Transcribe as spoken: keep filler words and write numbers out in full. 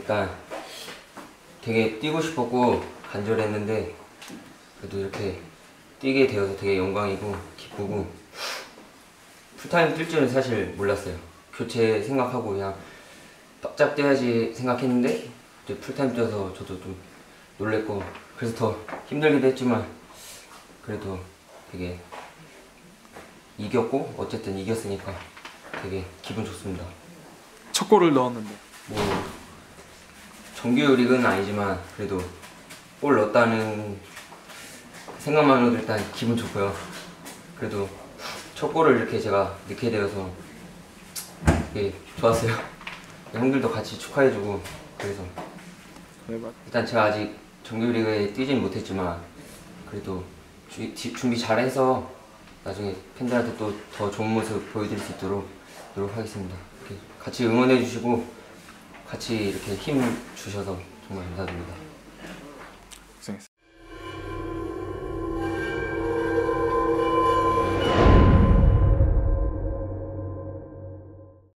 일단 되게 뛰고 싶었고 간절했는데 그래도 이렇게 뛰게 되어서 되게 영광이고 기쁘고 풀타임 뛸 줄은 사실 몰랐어요. 교체 생각하고 그냥 바짝 뛰어야지 생각했는데 이제 풀타임 뛰어서 저도 좀 놀랬고 그래서 더 힘들기도 했지만 그래도 되게 이겼고 어쨌든 이겼으니까 되게 기분 좋습니다. 첫 골을 넣었는데 뭐 정규 리그는 아니지만 그래도 골 넣었다는 생각만으로도 일단 기분 좋고요. 그래도 첫 골을 이렇게 제가 넣게 되어서 되게 좋았어요. 형들도 같이 축하해주고 그래서 일단 제가 아직 정규리그에 뛰진 못했지만 그래도 주, 준비 잘해서 나중에 팬들한테 또 더 좋은 모습 보여드릴 수 있도록 노력하겠습니다. 이렇게 같이 응원해주시고 같이 이렇게 힘 주셔서 정말 감사드립니다.